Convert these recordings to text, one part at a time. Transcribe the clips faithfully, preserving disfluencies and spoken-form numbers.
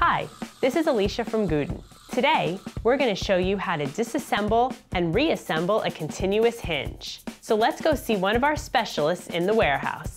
Hi, this is Alicia from Guden. Today, we're going to show you how to disassemble and reassemble a continuous hinge. So let's go see one of our specialists in the warehouse.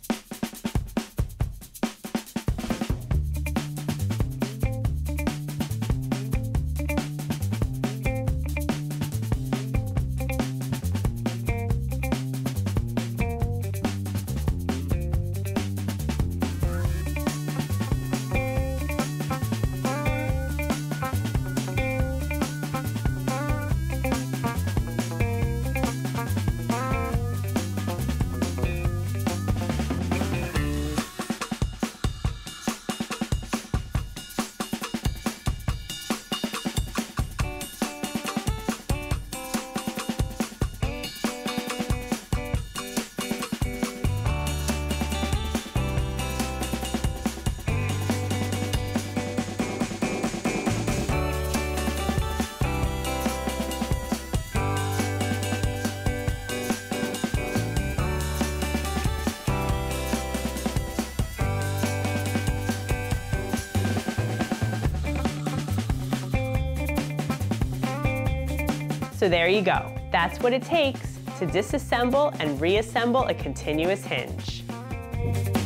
So there you go. That's what it takes to disassemble and reassemble a continuous hinge.